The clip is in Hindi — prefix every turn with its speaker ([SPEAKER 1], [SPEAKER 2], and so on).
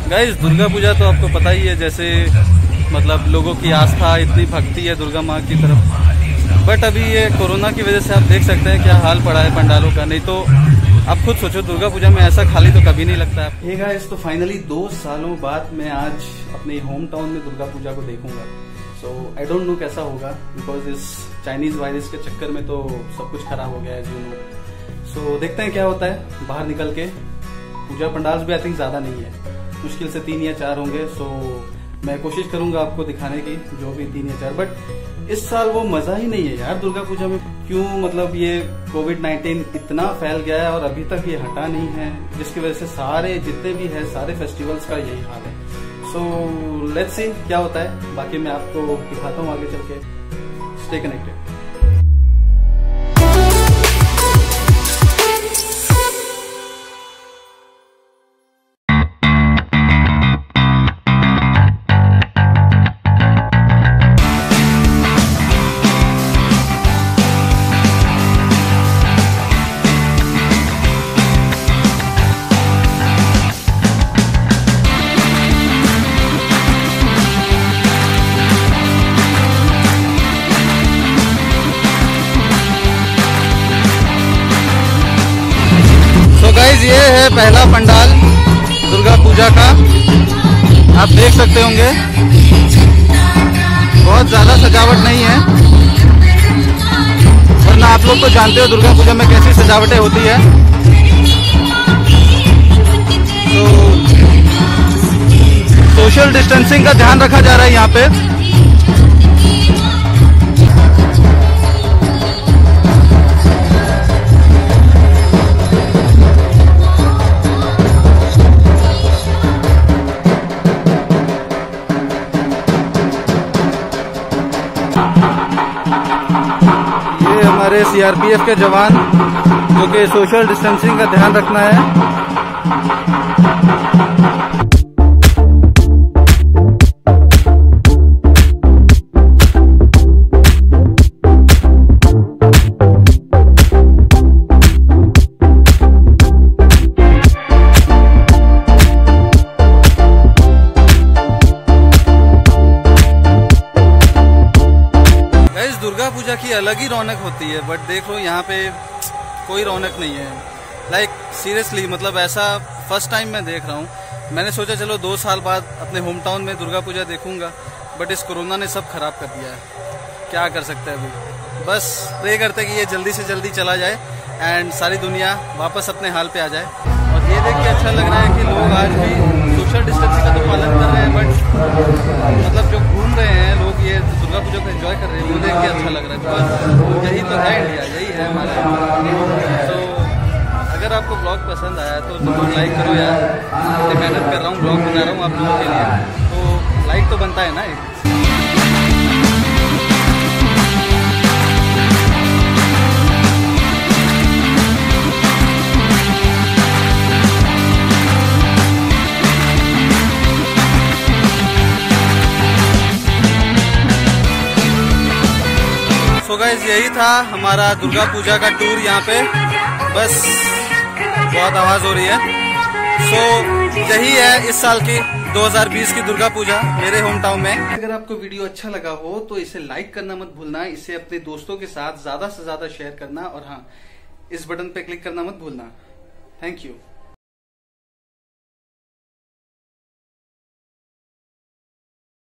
[SPEAKER 1] गाइस दुर्गा पूजा तो आपको पता ही है, जैसे मतलब लोगों की आस्था इतनी भक्ति है दुर्गा माँ की तरफ। बट अभी ये कोरोना की वजह से आप देख सकते हैं क्या हाल पड़ा है पंडालों का। नहीं तो आप खुद सोचो दुर्गा पूजा में ऐसा खाली तो कभी नहीं लगता है। ये गाइस तो फाइनली 2 सालों बाद मैं आज अपने होम टाउन में दुर्गा पूजा को देखूंगा। सो आई डोंट नो कैसा होगा, बिकॉज इस चाइनीज वायरस के चक्कर में तो सब कुछ खराब हो गया है जी। सो देखते हैं क्या होता है बाहर निकल के। पूजा पंडाल भी आई थिंक ज्यादा नहीं है, मुश्किल से 3 या 4 होंगे। सो मैं कोशिश करूंगा आपको दिखाने की, जो भी 3 या 4। बट इस साल वो मजा ही नहीं है यार दुर्गा पूजा में। क्यों, मतलब ये कोविड-19 इतना फैल गया है और अभी तक ये हटा नहीं है, जिसकी वजह से सारे जितने भी है सारे फेस्टिवल्स का यही हाल है। सो लेट्स सी क्या होता है, बाकी मैं आपको दिखाता हूँ आगे चल के। Stay connected. गाइस ये है पहला पंडाल दुर्गा पूजा का, आप देख सकते होंगे। बहुत ज्यादा सजावट नहीं है, वरना आप लोग तो जानते हो दुर्गा पूजा में कैसी सजावटें होती है। तो सोशल डिस्टेंसिंग का ध्यान रखा जा रहा है यहाँ पे। हमारे सीआरपीएफ के जवान जो कि सोशल डिस्टेंसिंग का ध्यान रखना है। दुर्गा पूजा की अलग ही रौनक होती है, बट देख लो यहाँ पे कोई रौनक नहीं है। लाइक सीरियसली, मतलब ऐसा फर्स्ट टाइम मैं देख रहा हूँ। मैंने सोचा चलो 2 साल बाद अपने होम टाउन में दुर्गा पूजा देखूंगा, बट इस कोरोना ने सब खराब कर दिया है। क्या कर सकते हैं अभी, बस प्रे करते कि ये जल्दी से जल्दी चला जाए एंड सारी दुनिया वापस अपने हाल पे आ जाए। और ये देख के अच्छा लग रहा है कि लोग आज भी सोशल डिस्टेंसिंग का तो पालन कर रहे हैं, बट मतलब जो घूम रहे हैं लोग, ये दुर्गा पूजा को एंजॉय कर रहे हैं, वो देख के अच्छा लग रहा है। बिकॉज यही तो है इंडिया, यही है हमारा। तो अगर आपको ब्लॉग पसंद आया तो जरूर लाइक करो यार। मैं मेहनत कर रहा हूँ, ब्लॉग बना रहा हूँ आप लोगों के लिए, तो लाइक तो बनता है ना एक। तो गाइस यही था हमारा दुर्गा पूजा का टूर यहाँ पे। बस बहुत आवाज हो रही है। सो यही है इस साल की 2020 की दुर्गा पूजा मेरे होम टाउन में। अगर आपको वीडियो अच्छा लगा हो तो इसे लाइक करना मत भूलना, इसे अपने दोस्तों के साथ ज्यादा से ज्यादा शेयर करना, और हाँ, इस बटन पे क्लिक करना मत भूलना। Thank you.